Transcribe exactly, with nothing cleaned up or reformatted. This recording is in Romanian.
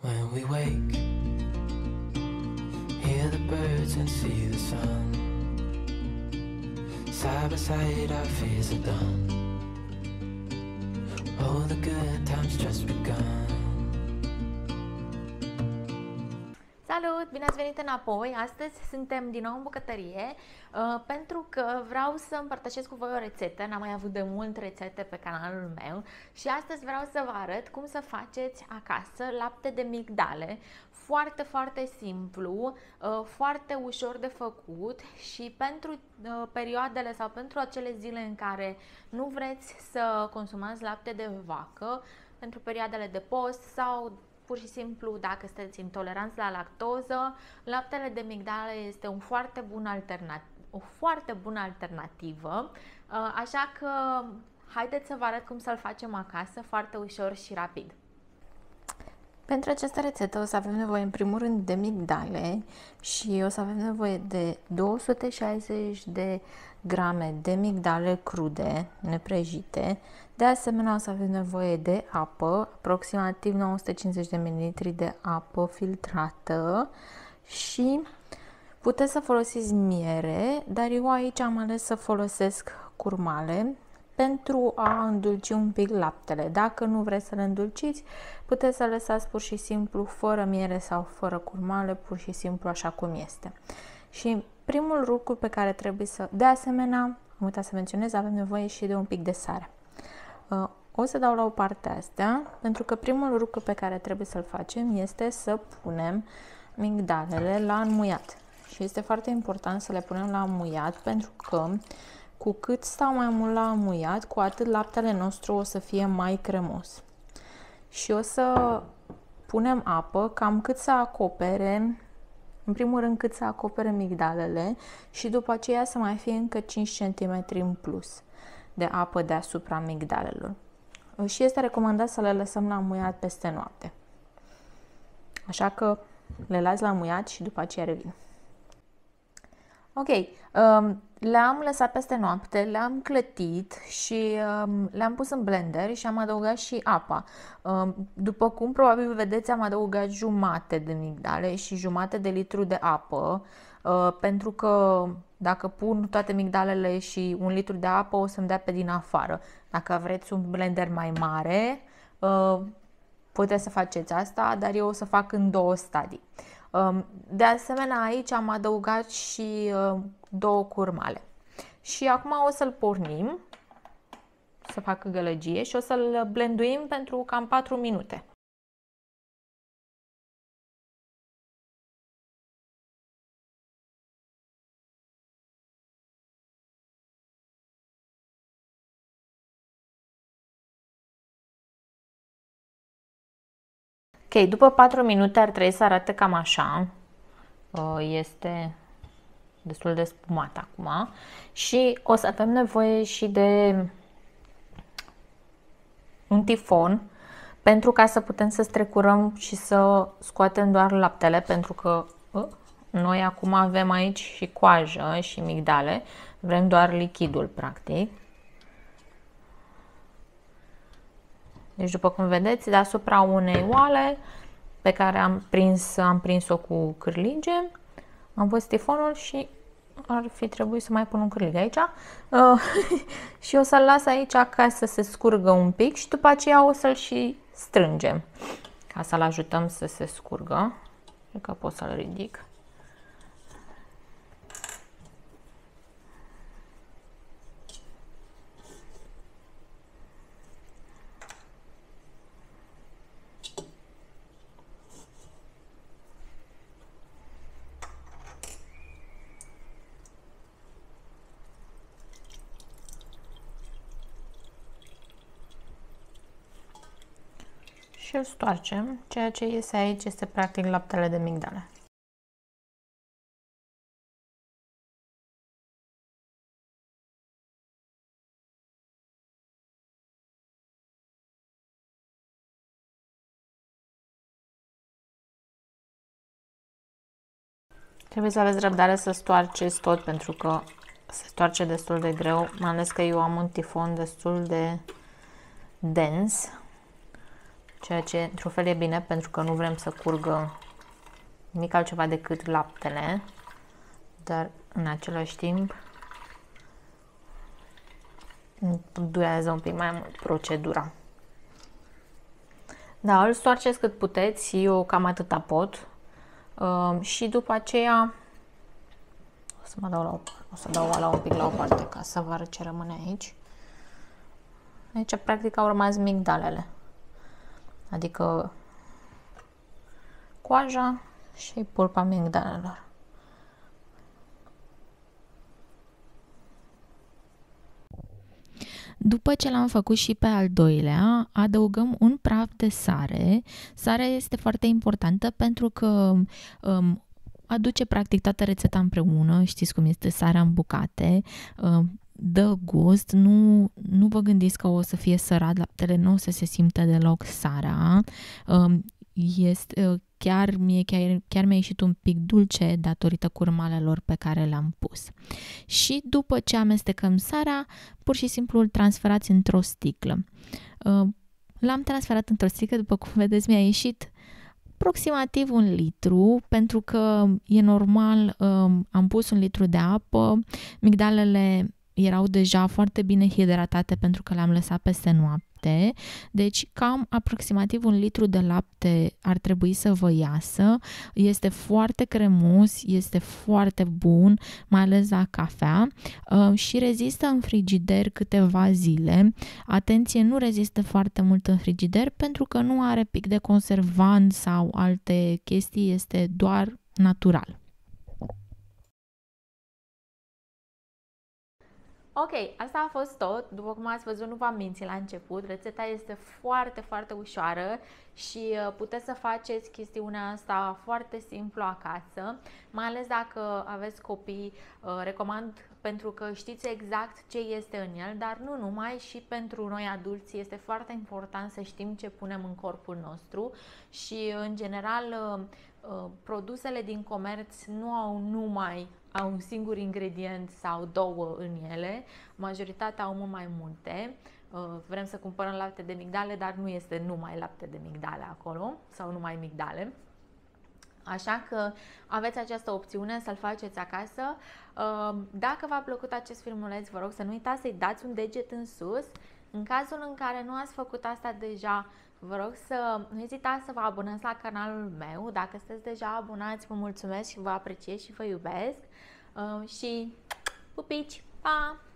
When we wake, hear the birds and see the sun. Side by side our fears are done. Oh, the good times just begun. Salut! Bine ați venit înapoi! Astăzi suntem din nou în bucătărie uh, pentru că vreau să împărtășesc cu voi o rețetă. N-am mai avut de mult rețete pe canalul meu și astăzi vreau să vă arăt cum să faceți acasă lapte de migdale. Foarte, foarte simplu, uh, foarte ușor de făcut și pentru uh, perioadele sau pentru acele zile în care nu vreți să consumați lapte de vacă, pentru perioadele de post sau pur și simplu dacă sunteți intoleranți la lactoză, laptele de migdale este un foarte bun alternativ, o foarte bună alternativă, așa că haideți să vă arăt cum să-l facem acasă, foarte ușor și rapid. Pentru această rețetă o să avem nevoie în primul rând de migdale și o să avem nevoie de două sute șaizeci de grame de migdale crude, neprăjite. De asemenea o să avem nevoie de apă, aproximativ nouă sute cincizeci de mililitri de apă filtrată și puteți să folosiți miere, dar eu aici am ales să folosesc curmale pentru a îndulci un pic laptele. Dacă nu vreți să le îndulciți, puteți să lăsați pur și simplu fără miere sau fără curmale, pur și simplu așa cum este. Și primul lucru pe care trebuie să... De asemenea, am uitat să menționez, avem nevoie și de un pic de sare. O să dau la o parte astea, pentru că primul lucru pe care trebuie să-l facem este să punem migdalele la înmuiat. Și este foarte important să le punem la înmuiat, pentru că cu cât stau mai mult la înmuiat, cu atât laptele nostru o să fie mai cremos. Și o să punem apă cam cât să acopere, în primul rând cât să acopere migdalele și după aceea să mai fie încă cinci centimetri în plus de apă deasupra migdalelor. Și este recomandat să le lăsăm la înmuiat peste noapte. Așa că le las la înmuiat și după aceea revin. Ok, le-am lăsat peste noapte, le-am clătit și le-am pus în blender și am adăugat și apa. După cum probabil vedeți, am adăugat jumate de migdale și jumate de litru de apă, pentru că dacă pun toate migdalele și un litru de apă o să-mi dea pe din afară. Dacă vreți un blender mai mare, puteți să faceți asta, dar eu o să fac în două stadii. De asemenea, aici am adăugat și două curmale. Și acum o să-l pornim, să facă gălăgie și o să-l blenduim pentru cam patru minute. Ok, după patru minute ar trebui să arate cam așa. Este destul de spumat acum. Și o să avem nevoie și de un tifon pentru ca să putem să strecurăm și să scoatem doar laptele, pentru că noi acum avem aici și coajă și migdale. Vrem doar lichidul, practic. Deci, după cum vedeți, deasupra unei oale pe care am prins, am prins-o cu cârlige, am pus tifonul și ar fi trebuit să mai pun un cârlig aici. Uh, și o să-l las aici ca să se scurgă un pic și după aceea o să-l și strângem ca să-l ajutăm să se scurgă. Cred că pot să-l ridic. Și îl stoarcem. Ceea ce iese aici este practic laptele de migdale. Trebuie să aveți răbdare să stoarceți tot, pentru că se stoarce destul de greu, mai ales că eu am un tifon destul de dens. ceea ce într-un fel e bine pentru că nu vrem să curgă nimic altceva decât laptele, dar în același timp durează un pic mai mult procedura. Da, îl stoarceți cât puteți, eu cam atâta pot. Uh, și după aceea o să mă dau la o, o să dau la un pic la o parte ca să vă arăt ce rămâne aici. Aici practic au rămas migdalele, adică coaja și pulpa migdalelor. După ce l-am făcut și pe al doilea, adăugăm un praf de sare. Sarea este foarte importantă pentru că um, aduce practic toată rețeta împreună. Știți cum este sarea în bucate, um, dă gust, nu, nu vă gândiți că o să fie sărat laptele, nu o să se simtă deloc sarea. Um, este, chiar, mie, chiar, chiar mi-a ieșit un pic dulce datorită curmalelor pe care le-am pus. Și după ce amestecăm sarea, pur și simplu îl transferați într-o sticlă. L-am transferat într-o sticlă, după cum vedeți mi-a ieșit aproximativ un litru, pentru că e normal, am pus un litru de apă, migdalele erau deja foarte bine hidratate pentru că le-am lăsat peste noapte, deci cam aproximativ un litru de lapte ar trebui să vă iasă. Este foarte cremos, este foarte bun, mai ales la cafea, și rezistă în frigider câteva zile. Atenție, nu rezistă foarte mult în frigider pentru că nu are pic de conservant sau alte chestii, este doar natural. Ok, asta a fost tot. După cum ați văzut, nu v-am mințit la început. Rețeta este foarte, foarte ușoară și puteți să faceți chestiunea asta foarte simplu acasă, mai ales dacă aveți copii. Recomand pentru că știți exact ce este în el, dar nu numai, și pentru noi adulți este foarte important să știm ce punem în corpul nostru și, în general, produsele din comerț nu au numai au un singur ingredient sau două în ele, majoritatea au mult mai multe. Vrem să cumpărăm lapte de migdale, dar nu este numai lapte de migdale acolo sau numai migdale. Așa că aveți această opțiune să-l faceți acasă. Dacă v-a plăcut acest filmuleț, vă rog să nu uitați să-i dați un deget în sus. În cazul în care nu ați făcut asta deja, vă rog să nu ezitați să vă abonați la canalul meu. Dacă sunteți deja abonați, vă mulțumesc și vă apreciez și vă iubesc. Uh, și pupici! Pa!